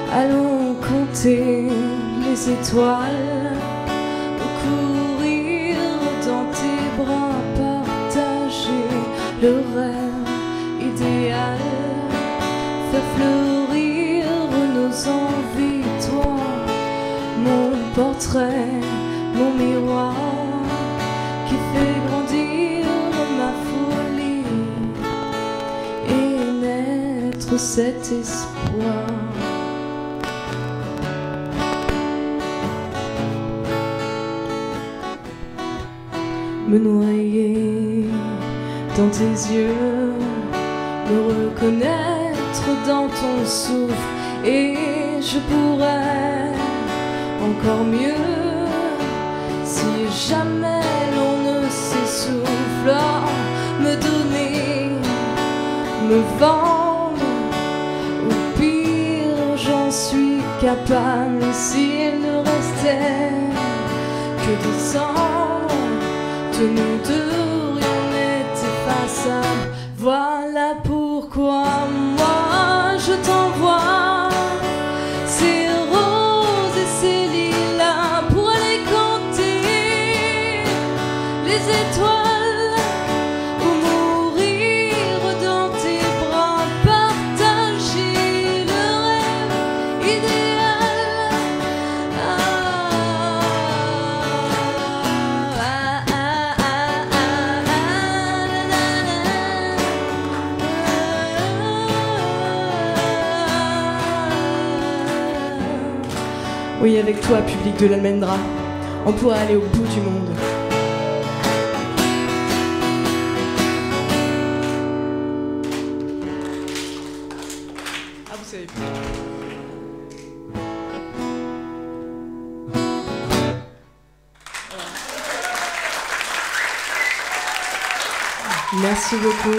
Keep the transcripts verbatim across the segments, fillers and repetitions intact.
Allons compter les étoiles, courir dans tes bras, partager le rêve idéal, faire fleurir nos envies, toi, mon portrait, mon miroir, qui fait grandir ma folie et naître cet espoir. Me noyer dans tes yeux, me reconnaître dans ton souffle, et je pourrais encore mieux si jamais l'on ne s'essouffle. Oh, me donner, me vendre, ou pire, j'en suis capable. S'il ne restait que des cendres de nous deux, rien n'est effaçable. Voilà pourquoi moi je t'envoie ces roses et ces lilas pour aller compter les étoiles ou mourir dans tes bras, partager le rêve idéal. Ah, ah, ah, oui, avec toi, public de l'Almendra, on pourra aller au bout du monde. Ah, vous savez plus. Merci beaucoup.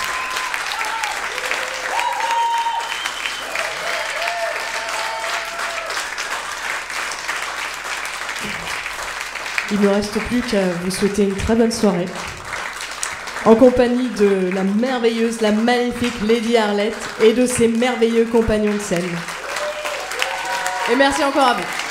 Il ne me reste plus qu'à vous souhaiter une très bonne soirée en compagnie de la merveilleuse, la magnifique Lady Arlette et de ses merveilleux compagnons de scène. Et merci encore à vous.